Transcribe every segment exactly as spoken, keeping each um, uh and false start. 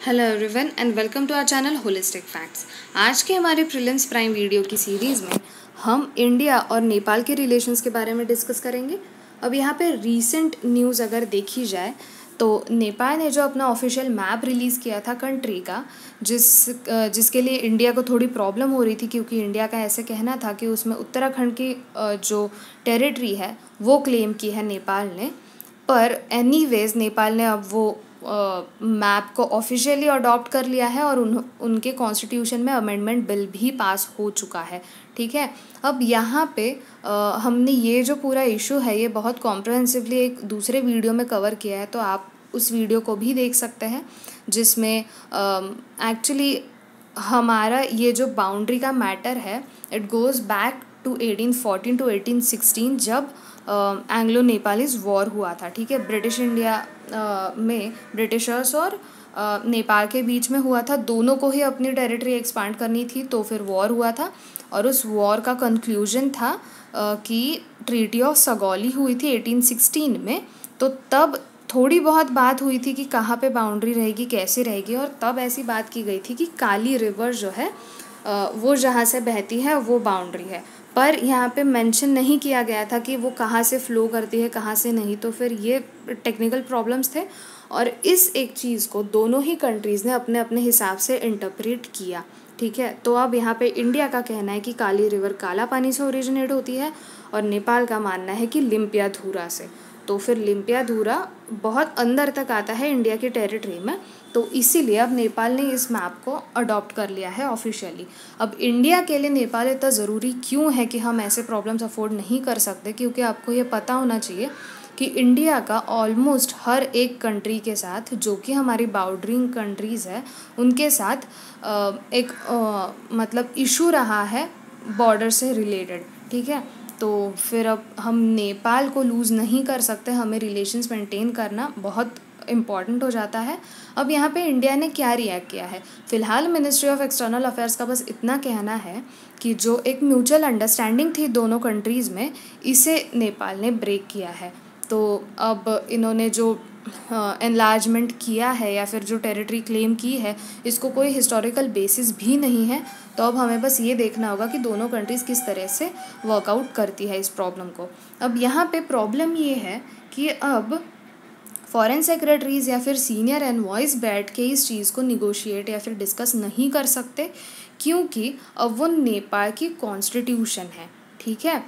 Hello everyone and welcome to our channel holistic facts. आज के हमारे प्रीलिम्स प्राइम वीडियो की सीरीज़ में हम इंडिया और नेपाल के रिलेशंस के बारे में डिस्कस करेंगे। अब यहाँ पे रीसेंट न्यूज़ अगर देखी जाए तो नेपाल ने जो अपना ऑफिशियल मैप रिलीज़ किया था कंट्री का, जिस जिसके लिए इंडिया को थोड़ी प्रॉब्लम हो रही थी, क्योंकि इंडिया का ऐसे कहना था कि उसमें उत्तराखंड की जो टेरिटरी है वो क्लेम की है नेपाल ने। पर एनीवेज नेपाल ने अब वो मैप को ऑफिशियली अडॉप्ट कर लिया है और उन उनके कॉन्स्टिट्यूशन में अमेंडमेंट बिल भी पास हो चुका है। ठीक है, अब यहाँ पे आ, हमने ये जो पूरा इशू है ये बहुत कॉम्प्रहेंसिवली एक दूसरे वीडियो में कवर किया है, तो आप उस वीडियो को भी देख सकते हैं, जिसमें एक्चुअली हमारा ये जो बाउंड्री का मैटर है it goes back to eighteen fourteen to eighteen sixteen, जब एंग्लो नेपालीज वॉर हुआ था। ठीक है, ब्रिटिश इंडिया uh, में ब्रिटिशर्स और uh, नेपाल के बीच में हुआ था। दोनों को ही अपनी टेरिटरी एक्सपांड करनी थी, तो फिर वॉर हुआ था और उस वॉर का कंक्लूजन था uh, कि ट्रीटी ऑफ सगौली हुई थी एटीन सिक्सटीन में। तो तब थोड़ी बहुत बात हुई थी कि कहाँ पे बाउंड्री रहेगी, कैसे रहेगी, और तब ऐसी बात की गई थी कि काली रिवर जो है uh, वो जहाँ से बहती है वो बाउंड्री है। पर यहाँ पे मेंशन नहीं किया गया था कि वो कहाँ से फ़्लो करती है, कहाँ से नहीं। तो फिर ये टेक्निकल प्रॉब्लम्स थे और इस एक चीज़ को दोनों ही कंट्रीज़ ने अपने अपने हिसाब से इंटरप्रेट किया। ठीक है, तो अब यहाँ पे इंडिया का कहना है कि काली रिवर काला पानी से ओरिजिनेट होती है और नेपाल का मानना है कि लिम्पियाधुरा से। तो फिर लिम्पियाधुरा बहुत अंदर तक आता है इंडिया की टेरिटरी में, तो इसीलिए अब नेपाल ने इस मैप को अडॉप्ट कर लिया है ऑफिशियली। अब इंडिया के लिए नेपाल इतना ज़रूरी क्यों है कि हम ऐसे प्रॉब्लम्स अफोर्ड नहीं कर सकते, क्योंकि आपको ये पता होना चाहिए कि इंडिया का ऑलमोस्ट हर एक कंट्री के साथ, जो कि हमारी बाउंड्रिंग कंट्रीज़ है, उनके साथ एक मतलब इशू रहा है बॉर्डर से रिलेटेड। ठीक है, तो फिर अब हम नेपाल को लूज़ नहीं कर सकते, हमें रिलेशंस मेंटेन करना बहुत इम्पॉर्टेंट हो जाता है। अब यहाँ पे इंडिया ने क्या रिएक्ट किया है, फ़िलहाल मिनिस्ट्री ऑफ एक्सटर्नल अफेयर्स का बस इतना कहना है कि जो एक म्यूचुअल अंडरस्टैंडिंग थी दोनों कंट्रीज़ में, इसे नेपाल ने ब्रेक किया है। तो अब इन्होंने जो एनलार्जमेंट uh, किया है या फिर जो टेरिटरी क्लेम की है, इसको कोई हिस्टोरिकल बेसिस भी नहीं है। तो अब हमें बस ये देखना होगा कि दोनों कंट्रीज़ किस तरह से वर्कआउट करती है इस प्रॉब्लम को। अब यहाँ पे प्रॉब्लम ये है कि अब फॉरेन सेक्रेटरीज़ या फिर सीनियर एनवॉइस बैठ के इस चीज़ को निगोशिएट या फिर डिस्कस नहीं कर सकते, क्योंकि अब वो नेपाल की कॉन्स्टिट्यूशन है। ठीक है,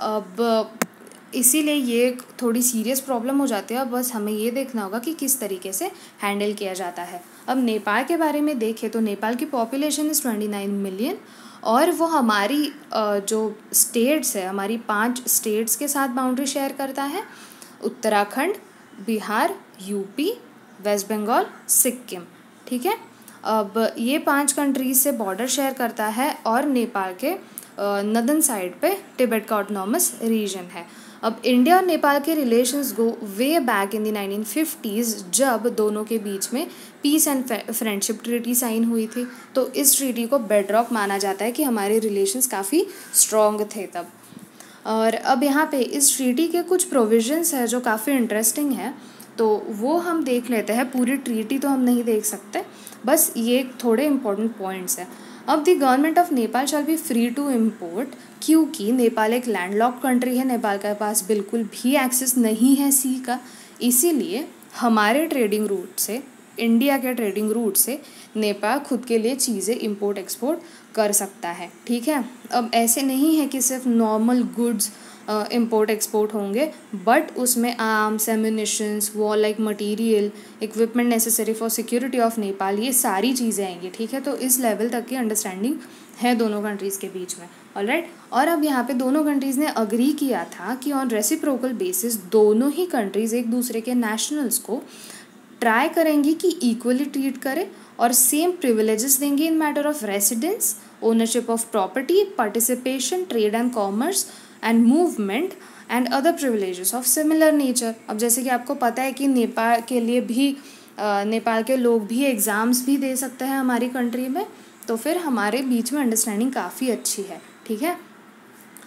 अब इसीलिए ये थोड़ी सीरियस प्रॉब्लम हो जाती है। अब बस हमें ये देखना होगा कि किस तरीके से हैंडल किया जाता है। अब नेपाल के बारे में देखें तो नेपाल की population is twenty nine million और वो हमारी जो स्टेट्स है, हमारी पांच स्टेट्स के साथ बाउंड्री शेयर करता है, उत्तराखंड, बिहार, यूपी, वेस्ट बंगाल, सिक्किम। ठीक है, अब ये पांच कंट्रीज से बॉर्डर शेयर करता है और नेपाल के नदन साइड पे तिब्बत का ऑटोनॉमस रीजन है। अब इंडिया और नेपाल के relations go way back in the nineteen fifties, जब दोनों के बीच में peace and friendship treaty sign हुई थी। तो इस ट्रीटी को बेडरॉक माना जाता है कि हमारे रिलेशंस काफ़ी स्ट्रॉन्ग थे तब। और अब यहाँ पे इस ट्रीटी के कुछ प्रोविजंस है जो काफ़ी इंटरेस्टिंग है, तो वो हम देख लेते हैं। पूरी ट्रीटी तो हम नहीं देख सकते, बस ये थोड़े इंपॉर्टेंट पॉइंट्स हैं। अब the government of Nepal shall be free to import, क्योंकि नेपाल एक लैंडलॉक्ड कंट्री है, नेपाल के पास बिल्कुल भी एक्सेस नहीं है सी का, इसीलिए हमारे ट्रेडिंग रूट से, इंडिया के ट्रेडिंग रूट से नेपाल खुद के लिए चीज़ें इंपोर्ट एक्सपोर्ट कर सकता है। ठीक है, अब ऐसे नहीं है कि सिर्फ नॉर्मल गुड्स इंपोर्ट एक्सपोर्ट होंगे, बट उसमें arms, ammunitions, war like material, equipment necessary for security of Nepal, ये सारी चीज़ें आएंगी। ठीक है, तो इस लेवल तक की अंडरस्टैंडिंग है दोनों कंट्रीज़ के बीच में। ऑलराइट, और अब यहाँ पे दोनों कंट्रीज़ ने अग्री किया था कि ऑन रेसिप्रोकल बेसिस दोनों ही कंट्रीज़ एक दूसरे के नेशनल्स को ट्राई करेंगी कि इक्वली ट्रीट करें और सेम प्रिविलेजेस देंगे in matter of residence, ownership of property, participation, trade and commerce and movement and other privileges of similar nature. अब जैसे कि आपको पता है कि नेपाल के लिए भी आ, नेपाल के लोग भी एग्ज़ाम्स भी दे सकते हैं हमारी कंट्री में, तो फिर हमारे बीच में अंडरस्टैंडिंग काफ़ी अच्छी है। ठीक है,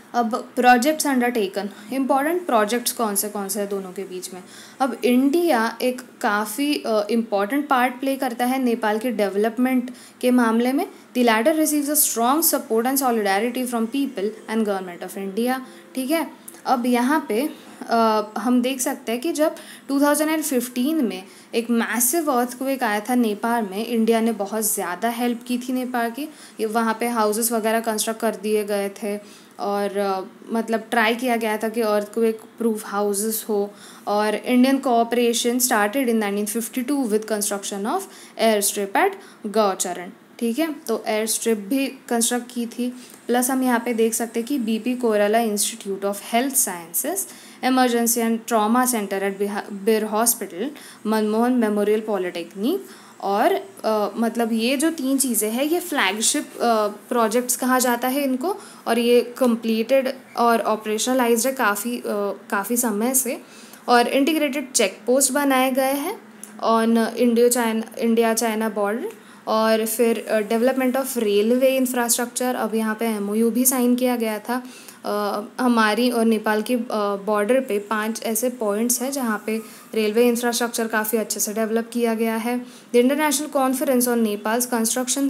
अब प्रोजेक्ट्स अंडरटेकन, इम्पॉर्टेंट प्रोजेक्ट्स कौन से कौन से हैं दोनों के बीच में। अब इंडिया एक काफ़ी इम्पॉर्टेंट पार्ट प्ले करता है नेपाल के डेवलपमेंट के मामले में। The latter receives a strong support and solidarity from people and government of India. ठीक है, अब यहाँ पे Uh, हम देख सकते हैं कि जब टू थाउजेंड फिफ्टीन में एक मैसिव अर्थक्वेक आया था नेपाल में, इंडिया ने बहुत ज़्यादा हेल्प की थी नेपाल की। वहाँ पे हाउसेस वगैरह कंस्ट्रक्ट कर दिए गए थे और uh, मतलब ट्राई किया गया था कि अर्थक्वेक प्रूफ हाउसेस हो। और Indian cooperation started in nineteen fifty two with construction of air strip at Gaucharan. ठीक है, तो एयर स्ट्रिप भी कंस्ट्रक्ट की थी। प्लस हम यहाँ पे देख सकते हैं कि BP Koirala institute of health sciences, emergency and trauma centre at Bir hospital, Manmohan memorial polytechnic और आ, मतलब ये जो तीन चीज़ें हैं ये फ्लैगशिप प्रोजेक्ट्स कहा जाता है इनको, और ये कंप्लीटेड और ऑपरेशनलाइज्ड है काफ़ी काफ़ी समय से। और इंटीग्रेटेड चेक पोस्ट बनाए गए हैं on Indo China India China border. और फिर डेवलपमेंट ऑफ रेलवे इंफ्रास्ट्रक्चर, अब यहाँ पे एमओयू भी साइन किया गया था। uh, हमारी और नेपाल की बॉर्डर uh, पे पांच ऐसे पॉइंट्स हैं जहाँ पे रेलवे इंफ्रास्ट्रक्चर काफ़ी अच्छे से डेवलप किया गया है। The international conference on Nepal's construction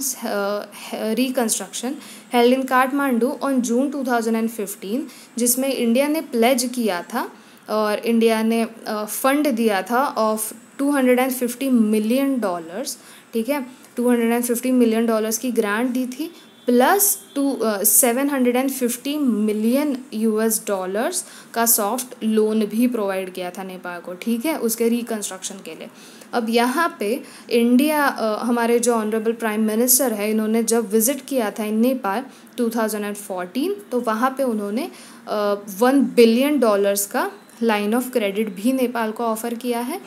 reconstruction held in Kathmandu on June two thousand fifteen, जिसमें इंडिया ने प्लेज किया था और इंडिया ने फंड uh, दिया था of two hundred fifty million dollars. ठीक है, two hundred fifty million dollars की ग्रांट दी थी, plus two seven hundred fifty million US dollars का सॉफ्ट लोन भी प्रोवाइड किया था नेपाल को। ठीक है, उसके रिकंस्ट्रक्शन के लिए। अब यहाँ पे इंडिया uh, हमारे जो ऑनरेबल प्राइम मिनिस्टर है, इन्होंने जब विज़िट किया था in Nepal two thousand fourteen, तो वहाँ पे उन्होंने वन बिलियन डॉलर्स का लाइन ऑफ क्रेडिट भी नेपाल को ऑफ़र किया है,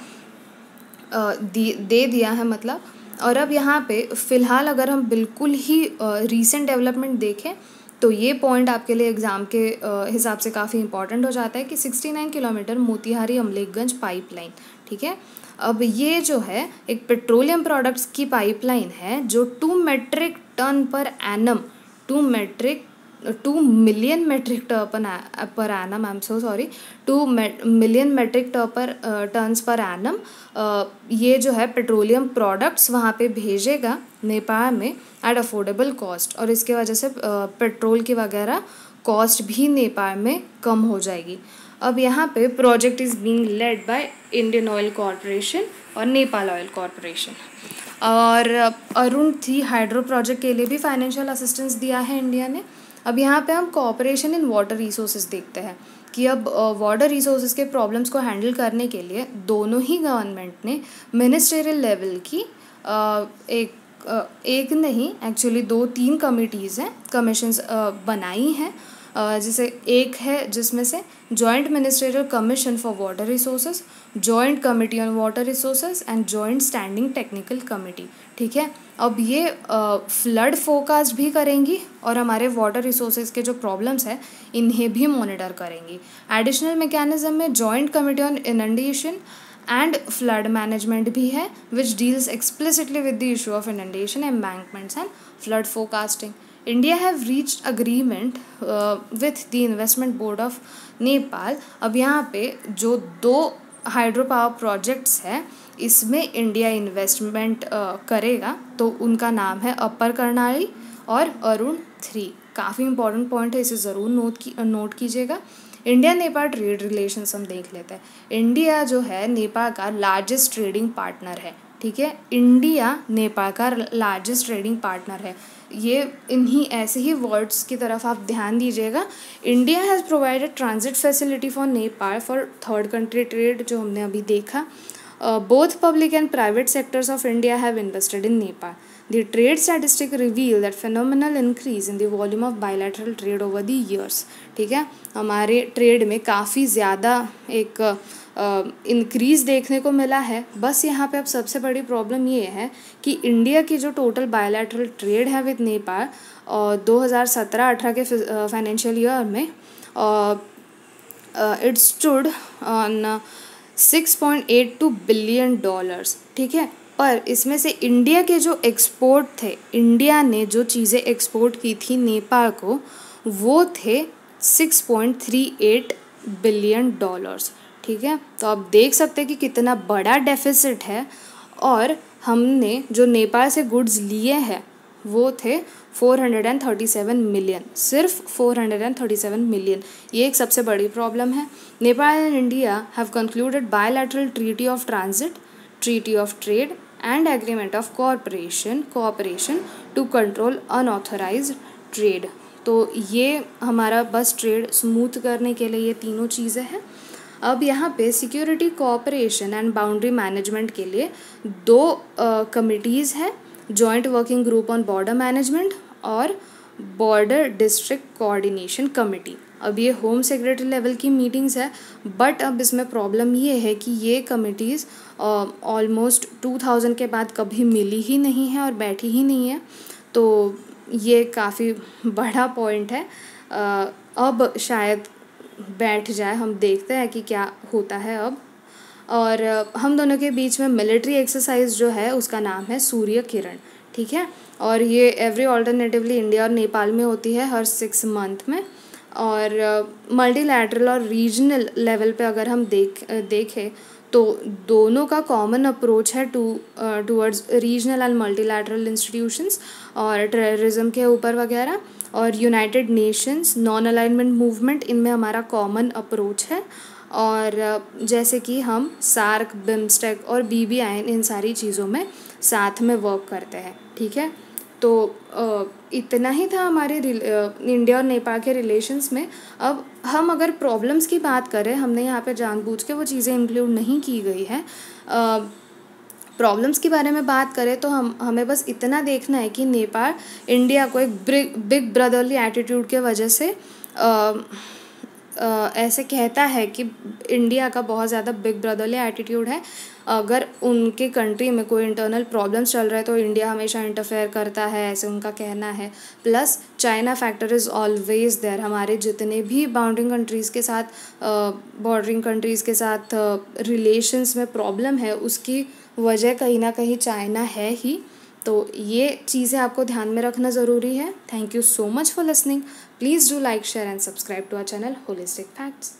uh, दे दिया है मतलब। और अब यहाँ पे फ़िलहाल अगर हम बिल्कुल ही रीसेंट डेवलपमेंट देखें तो ये पॉइंट आपके लिए एग्ज़ाम के हिसाब से काफ़ी इंपॉर्टेंट हो जाता है कि sixty nine kilometre Motihari Amlekhganj pipeline. ठीक है, अब ये जो है एक पेट्रोलियम प्रोडक्ट्स की पाइपलाइन है जो two metric ton per annum two metric two million metric ton per annum I am so sorry two million metric ton per tons per annum ये जो है पेट्रोलियम प्रोडक्ट्स वहाँ पे भेजेगा नेपाल में एट अफोर्डेबल कॉस्ट, और इसके वजह से पेट्रोल की वगैरह कॉस्ट भी नेपाल में कम हो जाएगी। अब यहाँ पे project is being led by Indian oil corporation और नेपाल ऑयल कॉरपोरेशन। और अरुण थ्री हाइड्रो प्रोजेक्ट के लिए भी फाइनेंशियल असिस्टेंस दिया है इंडिया ने। अब यहाँ पे हम कोऑपरेशन इन वाटर रिसोर्सेज देखते हैं कि अब वाटर रिसोर्सेज के प्रॉब्लम्स को हैंडल करने के लिए दोनों ही गवर्नमेंट ने मिनिस्ट्रियल लेवल की uh, एक uh, एक नहीं एक्चुअली दो तीन कमिटीज़ हैं, कमीशंस uh, बनाई हैं, uh, जैसे एक है जिसमें से joint ministerial commission for water resources, joint committee on water resources and joint standing technical committee. ठीक है, अब ये फ्लड फोरकास्ट भी करेंगी और हमारे वाटर रिसोर्सेज के जो प्रॉब्लम्स हैं इन्हें भी मॉनिटर करेंगी। एडिशनल मैकेनिज्म में joint committee on inundation and flood management भी है which deals explicitly with the issue of inundation, embankments and flood forecasting. India have reached agreement with the investment board of Nepal. अब यहाँ पे जो दो hydro power projects हैं इसमें India investment करेगा, तो उनका नाम है अपर कर्णाली और अरुण थ्री। काफ़ी इंपॉर्टेंट पॉइंट है, इसे ज़रूर नोट की नोट कीजिएगा। इंडिया नेपाल ट्रेड रिलेशंस हम देख लेते हैं। इंडिया जो है नेपाल का लार्जेस्ट ट्रेडिंग पार्टनर है। ठीक है, इंडिया नेपाल का लार्जेस्ट ट्रेडिंग पार्टनर है। ये इन्हीं ऐसे ही वर्ड्स की तरफ आप ध्यान दीजिएगा। India has provided transit facility for Nepal for third country trade, जो हमने अभी देखा। Both public and private sectors of India have invested in Nepal. The trade statistics reveal that phenomenal increase in the volume of bilateral trade over the years। ठीक है, हमारे trade में काफ़ी ज़्यादा एक इंक्रीज़ uh, देखने को मिला है। बस यहाँ पे अब सबसे बड़ी प्रॉब्लम ये है कि इंडिया की जो टोटल बायलैटरल ट्रेड है विद नेपाल और दो हज़ार सत्रह अठारह के फाइनेंशियल ईयर में it stood on six point eight two billion dollars. ठीक है, पर इसमें से इंडिया के जो एक्सपोर्ट थे, इंडिया ने जो चीज़ें एक्सपोर्ट की थी नेपाल को, वो थे six point three eight billion dollars. ठीक है, तो आप देख सकते हैं कि कितना बड़ा डेफिसिट है। और हमने जो नेपाल से गुड्स लिए हैं वो थे four hundred thirty seven million, सिर्फ four hundred thirty seven million. ये एक सबसे बड़ी प्रॉब्लम है। Nepal and India have concluded bilateral treaty of transit, treaty of trade and agreement of corporation cooperation to control unauthorised trade. तो ये हमारा बस ट्रेड स्मूथ करने के लिए ये तीनों चीज़ें हैं। अब यहाँ पे security cooperation and boundary management के लिए दो कमिटीज़ हैं, joint working group on border management और बॉर्डर डिस्ट्रिक्ट कोऑर्डिनेशन कमेटी। अब ये होम सेक्रेटरी लेवल की मीटिंग्स है, बट अब इसमें प्रॉब्लम ये है कि ये कमिटीज़ ऑलमोस्ट टू थाउजेंड के बाद कभी मिली ही नहीं है और बैठी ही नहीं है। तो ये काफ़ी बड़ा पॉइंट है। uh, अब शायद बैठ जाए, हम देखते हैं कि क्या होता है अब। और हम दोनों के बीच में मिलिट्री एक्सरसाइज जो है उसका नाम है सूर्य किरण। ठीक है, और ये एवरी ऑल्टरनेटिवली इंडिया और नेपाल में होती है हर सिक्स मंथ में। और मल्टीलैटरल और रीजनल लेवल पे अगर हम देख देखें तो दोनों का कॉमन अप्रोच है to towards regional and multilateral institutions और टेररिज्म के ऊपर वगैरह। और United Nations, non alignment movement, इनमें हमारा कॉमन अप्रोच है। और जैसे कि हम सार्क, बिम्स्टेक और बी बी आई इन सारी चीज़ों में साथ में वर्क करते हैं। ठीक है, तो इतना ही था हमारे इंडिया और नेपाल के रिलेशंस में। अब हम अगर प्रॉब्लम्स की बात करें, हमने यहाँ पे जानबूझ के वो चीज़ें इंक्लूड नहीं की गई है। प्रॉब्लम्स के बारे में बात करें तो हम हमें बस इतना देखना है कि नेपाल इंडिया को एक बिग बिग ब्रदरली एटीट्यूड के वजह से आ, आ, ऐसे कहता है कि इंडिया का बहुत ज़्यादा बिग ब्रदरली एटीट्यूड है। अगर उनके कंट्री में कोई इंटरनल प्रॉब्लम्स चल रहा है तो इंडिया हमेशा इंटरफेयर करता है, ऐसे उनका कहना है। Plus China factor is always there. हमारे जितने भी बाउंड्रिंग कंट्रीज़ के साथ, बॉर्डरिंग कंट्रीज़ के साथ रिलेशंस में प्रॉब्लम है, उसकी वजह कहीं ना कहीं चाइना है ही। तो ये चीज़ें आपको ध्यान में रखना ज़रूरी है। Thank you so much for listening. Please do like, share and subscribe to our channel holistic facts.